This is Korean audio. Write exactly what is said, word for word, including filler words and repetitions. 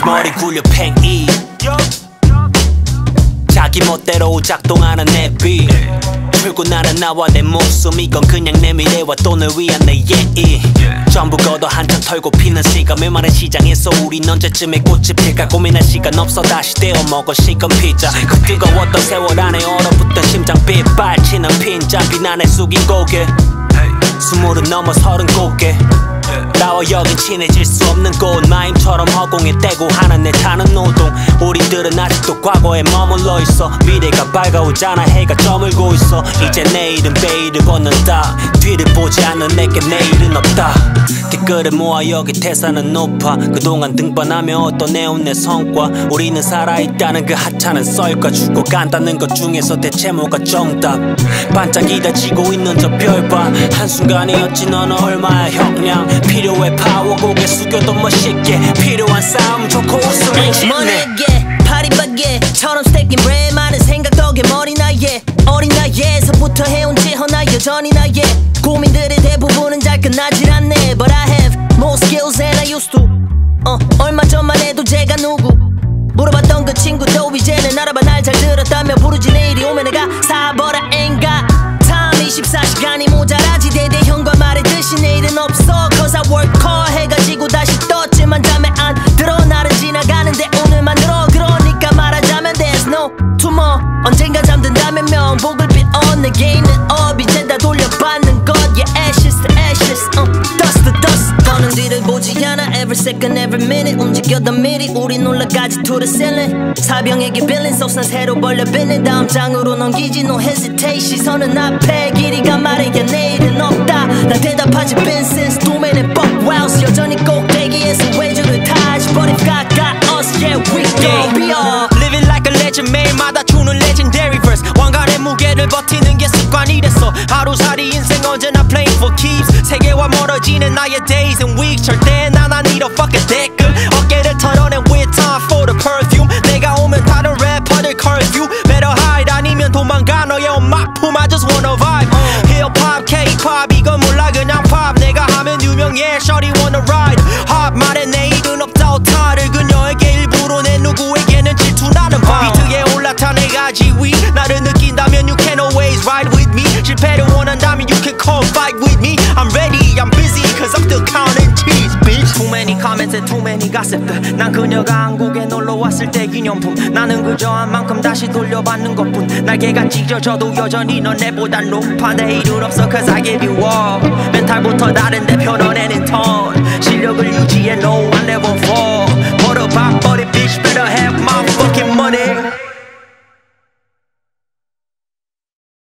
머리 굴려 팽이 자기 멋대로 작동하는 내비 출근하는 나와 내 목숨 이건 그냥 내 미래와 돈을 위한 내 예의 전부 걷어 한참 털고 피는 시간 메마른 시장에서 우린 언제쯤에 꽃이 필까 고민할 시간 없어 다시 떼어 먹어 식은 피자 그 뜨거웠던 세월 안에 얼어붙던 심장 빗발치는 핀잔 비난에 숙인 고개 스물은 넘어 서른 고개 나와 여긴 친해질 수 없는 곳 마임처럼 허공에 떼고 하는 내 타는 노동 우리들은 아직도 과거에 머물러 있어 미래가 밝아오잖아 해가 저물고 있어 이제 내일은 베일을 벗는다 뒤를 보지 않는 내게 내일은 없다 댓글을 모아 여기 태산은 높아 그동안 등반하며 얻어내온 내 성과 우리는 살아있다는 그 하찮은 썰과 죽고 간다는 것 중에서 대체 뭐가 정답 반짝이다 지고 있는 저 별봐 한순간이었지 너는 얼마야 형량 필요해 파워 고개 숙여도 멋있게 필요한 싸움 좋고 웃으면 쉽네 머리에 파리바게처럼 스테이크 브레 많은 생각 덕에 머리 나에 어린 나이에서부터 해온 지허나 여전히 나의 고민들의 대부분은 잘 끝나질 않네 But I have more skills than I used to 어, 얼마 전만 해도 제가 누구 물어봤던 그 친구도 이제는 알아봐 날 잘 들었다며 부르지 내일이 오면 내가 사버라 앵가 Time 이십사 시간이 모자라지 대대형과 말했듯이 내일은 없어 Cause I work hard 해가지고 다시 떴지만 잠에 안 들어 날은 지나가는데 오늘만 들어 그러니까 말하자면 there's no tomorrow 언젠가 잠든다면 명복을 빌어 내게 있는 업 이젠 다 돌려받는 것 Yeah ashes to ashes uh, dust to dust 더는 뒤를 보지 않아 Every second every minute 움직여던 미리 우린 올라가지 to the ceiling 사병에게 빌린 속산 새로 벌려 빌린 다음 장으로 넘기지 no hesitate 시선은 앞에 길이가 말해야 내일은 없다 난 대답하지 been since too many buck wows 여전히 꼭대기에서 외주를 타지 But if God got us yeah we gon' be all Living like a legend 매일마다 주는 legendary verse 왕관의 무게를 버티는 게 습관이 됐어 하루살이 인생 언제나 playing for keeps 세계와 멀어지는 나의 days and weeks 절대 난 I need a fucking 댓글 어깨를 털어낸 with time for the perfume 내가 오면 다른 래퍼들 curfew Better hide 아니면 도망가 너의 엄마 품 I just wanna vibe 힙합 K-pop 이건 몰라 그냥 팝 내가 하면 유명해 shorty wanna ride hop 말해 내일은 없다 오타를 그녀에게 일부러 내 누구에게는 질투나는 밤 비트에 올라타 내가 지위 나를 느낀다면 you can always ride with me 실패를 원한다면 you can come fight with me I'm ready I'm busy cause I'm still counting cheese bitch Too many comments and too many gossip들 난 그녀가 한국에 놀러 왔을 때 기념품 나는 그저 한 만큼 다시 돌려받는 것뿐 날개가 찢어져도 여전히 넌 내보다 높아 내일은 없어 cause I give you all 멘탈부터 다른데 편어내는 톤 실력을 유지해 no I never fall